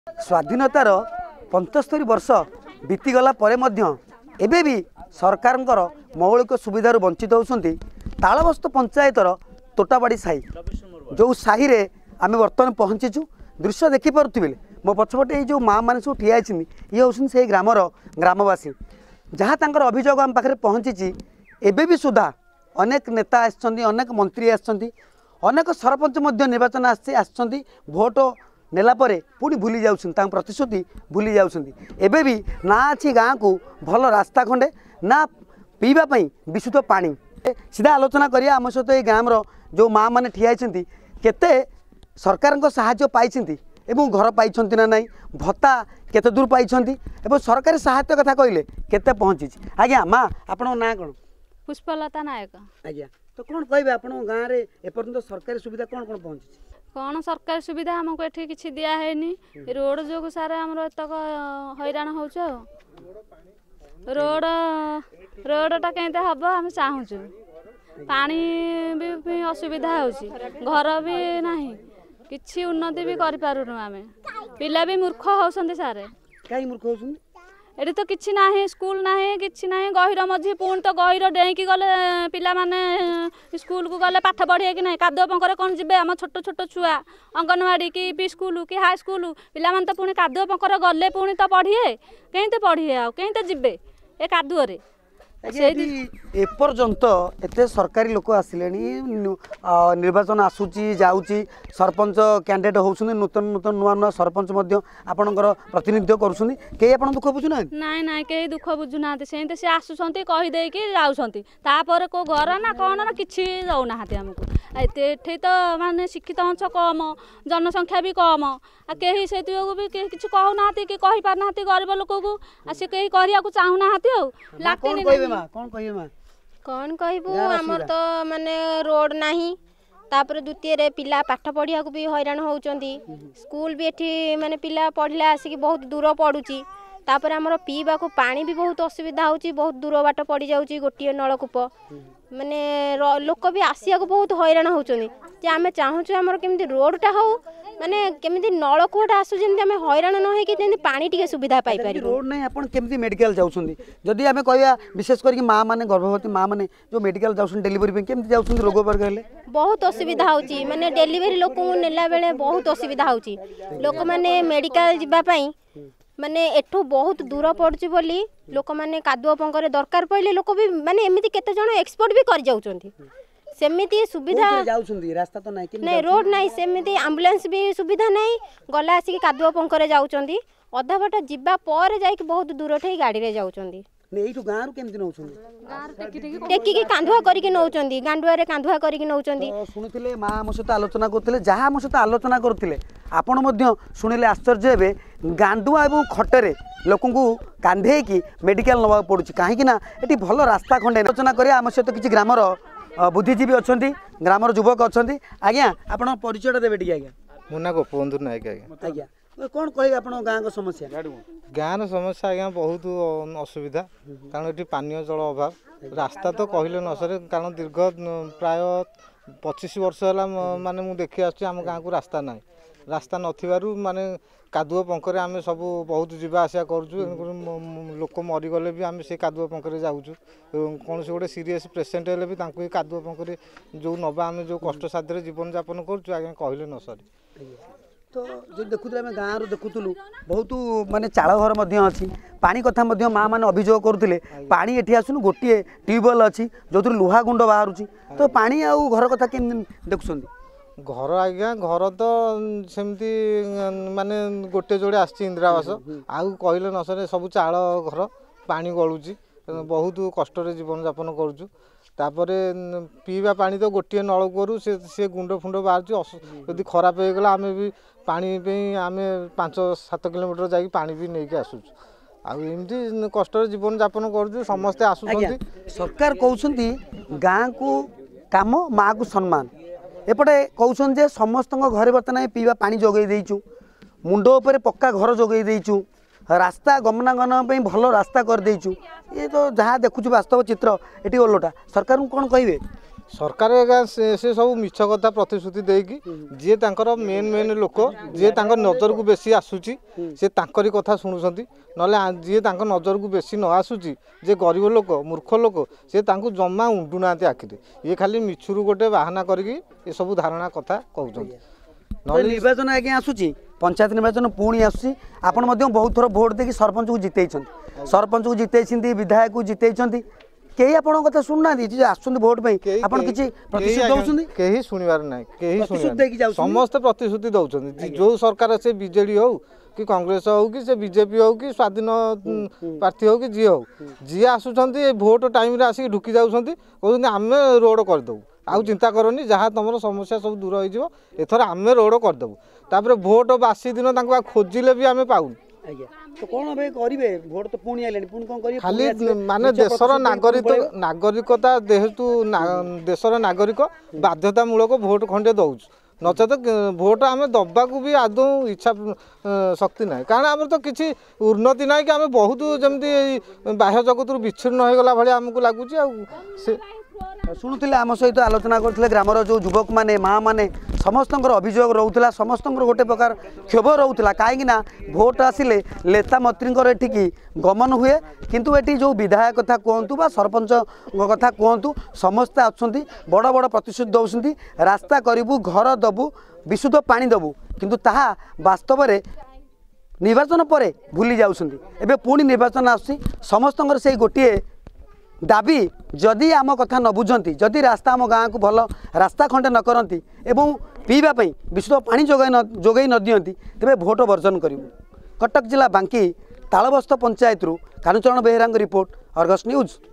स्वाधीनतार 75 वर्ष बीतीगला परे मध्य एबे भी सरकारंकर मौलिक सुविधार वंचित होउछंती। तालबस्त पंचायतर तोटाबाड़ी साही जो साही रे आमे वर्तमान पहुँचीचु। दृश्य देखि पारुथिबे मो पछपटे ये जो माँ मैंने सब ठिया ये हूँ से ग्रामर ग्रामवासी जहाँ तांकर अभियोग आम पाखे पहुँची। एबे भी सुधा अनेक नेता आसछंती, अनेक मंत्री आसछंती, अनेक सरपंच मध्य निर्वाचन आसछंती। भोट नेला परे पुणी भूली जाउछंती, प्रतिश्रुति भूली जाउछंती। एबे भी ना अच्छी गाँव को भल रास्ता खंडे ना पीवा पई विशुद्ध पानी। सीधा आलोचना करिया आम सहित ये ग्रामर जो माँ मैंने ठिया केते सरकार साहाय्य पाइछंती एवं घर पाइछंती ना नहीं, भत्ता केते दूर पाइछंती एवं सरकारी सहायता कथा कहले केते पहुँची। आज्ञा माँ आपन ना कौन? पुष्पलता नायक। आज्ञा तो कौन कहबे आपन गाँव रे एपर्यंत सरकारी सुविधा कौन कौन पहुँची? कौन सरकारी सुविधा हमको एठी किछि दिया हैनी। रोड जो सारे हमरो एतक हैरान होउछ। रोडटा केंते हबो हम चाहूछु। पानी भी असुविधा होउछि, घर भी नाही, किछि उन्नति भी करि पारुनु। आमे पिला भी मूर्ख होउछन्ती सारे। काई मूर्ख होउछन्ती? एठी तो किछि नाही, स्कूल नाही, किछि नाही। गहिर मझी पुणी तो गहिर डेईकी गले पिला माने स्कूल को गले पाठ पढ़िए कि नाही। कादो पंकरे कोन जिबे? हम छोट छोट छुआ अंगनवाड़ी की पी स्कूल की हाई स्कूल पिला माने तो पुणी कादो पंकरे गले पुणी तो पढ़िए केंते पढ़िए आ केंते जिबे ए कादुओ रे। एपर्यंत एते सरकारी लोक आसिले निर्वाचन आसूची जाऊची, सरपंच कैंडिडेट होउछुनी, नूतन नूतन नुआ नुआ सरपंच मध्य आपनकर प्रतिनिधित्व करूछुनी। के आपण दुख बुझु ना? नाही नाही के दुख बुझु नाते। सेंते से आसुछंती कहि देई कि जाउछंती, तापर को घर ना कोन ना किछि जाउ नाहाती हमको। एठे तो माने शिक्षित अंश कम, जनसंख्या भी कम, आ केही सेतियो भी के किछि कहू नाहाती कि कहि पार नाहाती गरीब लोक को आ से केही करिया को चाहू नाहाती। आ लाटिन कौन कहबू हमर तो माने रोड नाही। तापर द्वितीय रे पिला पाठ पढ़िया को भी हैरान होउचंती। स्कूल भी एठी माने पिला पढ़िला आसी बहुत दूर पड़ुची। तापर हमर पीबा को पानी भी बहुत असुविधा होउची, बहुत दूर बाट पड़ी जाउची। गोटिए नलकूप माने लोक भी आसिया को बहुत हैरान होउचंती। जे आमे चाहूछु हमर केमिति रोडटा हो माने केमिति नलकूपटा आसु जेंति आमे हैरान न होई कि जेंति पानी टिके सुविधा पाई पारि। रोड नै आपण केमिति मेडिकल जाउछंती? जदि आमे कहया विशेष करके माँ माने गर्भवती माँ माने जो मेडिकल जाउछन डेलीवरी पे केमिति जाउछन रोग पर गले बहुत असुविधा होउची। माने डेलीवरी लोक को नेला बेले बहुत असुविधा होउची। लोक माने मेडिकल जिबा पई माने एठो बहुत दूर पड़ुची बोली लोक माने कादुआ पंकरे दरकार पइले लोक भी माने एमिति केते जण एक्सपोर्ट भी कर जाउचंती। सेमिति सुविधा जाउछंती, रास्ता तो नाही कि नहीं, रोड नाही, सेमिति एम्बुलेंस भी सुविधा नाही। गला आसी कादुआ पंकरे जाउचंती, अधा बाट जिबा पर जाई कि बहुत दूर ठई गाड़ी रे जाउचंती। ने एठो गाँ रु केमिति नउछंती? गाँ टेकी के कांधुआ करी के नउचंती, गांडुआ रे कांधुआ करी के नउचंती। तो सुनिथिले माँ हम सहित आलोचना करथिले, जहा हम सहित आलोचना करथिले आपण मध्य सुनिले आश्चर्य हेबे। गांडुआ एवं खटरे लोकंकु कांधे की मेडिकल नवा पड़ुची काहेकि ना एठी भल रास्ता खंडे। आलोचना करिया आम सहित किछि ग्रामर बुद्धिजीवी अछंती, ग्रामर युवक अछंती। आज्ञा आपण परिचय देबे टिके? आज्ञा मो ना गोपबंधु नायक। आज्ञा आज्ञा कौन कहे आप गाँव समस्या? गाँव समस्या आज्ञा बहुत असुविधा, कारण ये पानीय जल अभाव। रास्ता तो कहले न सरे, कारण दीर्घ प्राय 25 वर्ष है माने मु देखी आम गाँव को रास्ता ना। रास्ता नथिबारु माने कादुआ पंकरे आम सब बहुत जीवा आसा करूँ। लोक मरीगले भी आम से कादुआ पंकरे जाऊँ। कौन से गोटे सीरीयस पेसेंट हेले भी तांको कादुआ पंकरे जो नवा आम जो कष्ट साध्य जीवन यापन करूँ आज्ञा कहले न सरे। तो जो देखुले आम गाँव देखुलु बहुत माने चाल घर अच्छी पानी कथा माँ मैंने अभियोग करुले। पानी एठी आसुन गोटे ट्यूबवेल अच्छी जो लुहा गुंड बाहर। तो पानी आउ घर कथा के देखुं? घर आज्ञा घर तो सेमती माने गोटे जोड़े आसी इंदिरावास आउ कहले न सरे सब चाल घर पानी गलुची बहुत कष्ट जीवन यापन करूँ। तापरे पीवा पानी तो गोटे नलकूर से गुंड फुंड बाहर जदि खराब हो गला आम भी पानी आम 5-7 किलोमीटर जाकि पानी भी नहीं आसुचु। आमती कष्ट जीवन यापन कर समस्ते आसुं। सरकार कहते गाँ को काम माँ को सम्मान। एपटे कहते जे समस्त घरे बर्तमान पीवा पानी जोगे देचु, मुंड उपर पक्का घर जोगे देचु, रास्ता गमनागमन भल रास्ता कर देचु। ये तो जहाँ देखु वास्तव चित्र ये ओलोटा। सरकार को कौन कहे? सरकार से सब मिछ कथा प्रतिश्रुति देकी जी तांकर मेन मेन लोक जी नजर को बेसी आसूची से तांकरी कथा शुणुंट ना जी नजर को बेसी न आसूची जे गरीब लोक मूर्ख लोक से जमा उंडुना आखिरे ये खाली मिछुरु गोटे बाहाना करके ये सब धारणा कथा कहते निर्वाचन आज्ञा आसूची पंचायत निर्वाचन पुणी आसूची आपण बहुत थर भोट देकी सरपंच को जिते सरपंच को जिते विधायक को जिते कई आपण कथा शुणुना आसुँच भोट कहीं शुणवार ना कहीं समस्त प्रतिश्रुति दौरान जो सरकार से बीजेडी हो कि कांग्रेस हो कि से बीजेपी हो कि स्वाधीन प्रार्थी हो कि जी हो जी आसुँच भोट टाइम आसिक ढुकी जाऊँच कहते आम रोड करदेबू आउ चिंता करनी जहाँ तुम समस्या सब दूर हो एथर आम रोड करदेबू तापर भोट बासी दिन खोजिले भी आम पाऊँ तो कौन करेंगे भोट तो पुणी आले पुणी कौन करेंगे खाली माने देशर नागरिकता जेहेतु देशर नागरिक बाध्यतामूलक भोट खंडे दौच नचेत भोट आम दबा को भी आदौ इच्छा शक्ति ना कारण आम तो किसी उन्नति ना कि आम बहुत जमी बाह्य जगत विच्छिन्न हो गला भाई आमको लगुच शुणुले आम सहित आलोचना करते ग्रामर जो युवक मैंने माँ मैंने समस्त अभियोग रोला समस्त गोटे प्रकार क्षोभ रोला कहीं भोट आसिले नेता मंत्री एठिकी गमन हुए किंतु एटी जो विधायक कथा कहतु बा सरपंच कथा कहतु समस्ते आछंती बड़ बड़ प्रतिश्रुति दौरान रास्ता करूँ घर दबु विशुद्ध पानी दबु किंतु ताहा वास्तव में निर्वाचन पर भूली जाउछंती एबे पुणी निर्वाचन आसी समस्त से गोटे दाबी जदि आम कथा न बुझती जदि रास्ता आम गाँव को भल रास्ता खंडे न करती एवं पीवाई विशुद्ध पानी जोगाई न दियंती तेबे भोट वर्जन करूँ। कटक जिला Banki Talbasta panchayat Kanucharan Behera report Argus news.